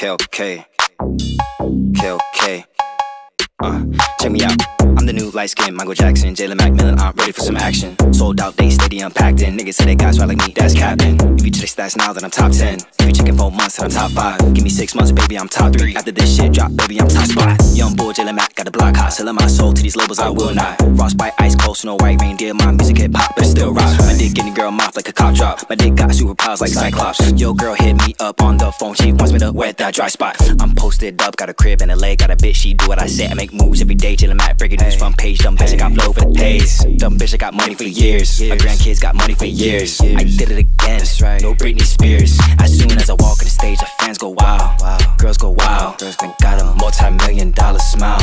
KLK, KLK. Check me out. I'm the new light-skinned Michael Jackson, Jalen McMillan, I'm ready for some action. Sold out, they stadium packed in. Niggas say they got swag like me, that's capping. If you check stats now, then I'm top 10. If you checking 4 months, then I'm top 5. Give me 6 months, baby, I'm top 3. After this shit drop, baby, I'm top spot. Young boy, Jalen Mac, got the block hot. Selling my soul to these labels, I will not. Frostbite, ice cold, snow white reindeer. My music hip-hop, but it still rocks. My dick getting girl mouth like a cop drop. My dick got superpowers like Cyclops. Yo, girl hit me up on the phone, she wants me to wet that dry spot. I'm posted up, got a crib and a leg, got a bitch, she do what I say. I make moves every day, Jalen Mac, breaking news front page. Dumb bitch, I got flow for the days. Dumb bitch, I got money for years. My grandkids got money for years. I did it again, no Britney Spears. As soon as I walk on the stage, the fans go wild. Girls go wild. I got a multi-million-dollar smile.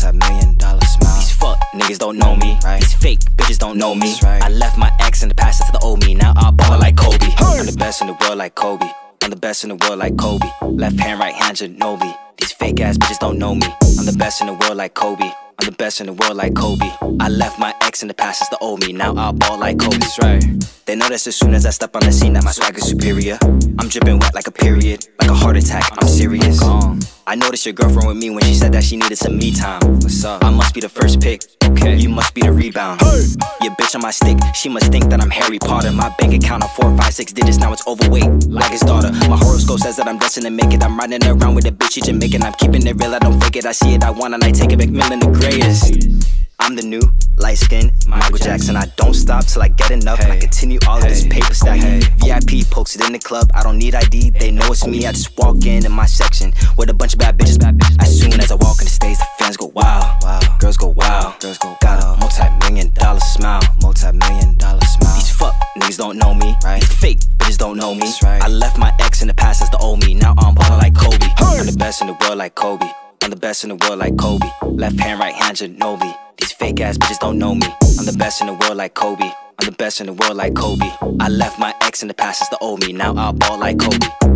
These fuck niggas don't know me. These fake bitches don't know me. I left my ex in the past to the old me. Now I ball like Kobe. I'm the best in the world like Kobe. I'm the best in the world like Kobe. Left hand, right hand, Ginobili. These fake ass bitches don't know me. I'm the best in the world like Kobe. I'm the best in the world like Kobe. I left my ex in the past, it's the old me. Now I ball like Kobe. That's right. They notice as soon as I step on the scene that my swag is superior. I'm dripping wet like a period, like a heart attack, I'm serious. I noticed your girlfriend with me when she said that she needed some me time. What's up? I must be the first pick. Okay. You must be the rebound. Your bitch on my stick, she must think that I'm Harry Potter. My bank account on 4, 5, 6 digits, now it's overweight, like his daughter. My horoscope says that I'm destined to make it. I'm riding around with a bitch, she Jamaican. I'm keeping it real, I don't fake it. I see it, I want, and I take it. McMillan the greatest. I'm the new light-skinned Michael Jackson. I don't stop till I get enough, and I continue all of this paper stacking. VIP posted in the club, I don't need ID, they know it's me. I just walk in my section with a bunch of bad bitches. As soon as I walk on the stage, the fans go wild. Girls go wild. Got a multi-million-dollar smile. These fuck niggas don't know me. These fake bitches don't know me. I left my ex in the past, that's the old me. Now I'm ballin' like Kobe. I'm the best in the world like Kobe. I'm the best in the world like Kobe. Left hand, right hand, Ginobili. These fake ass bitches don't know me. I'm the best in the world like Kobe. I'm the best in the world like Kobe. I left my ex in the past, it's the old me. Now I ball like Kobe.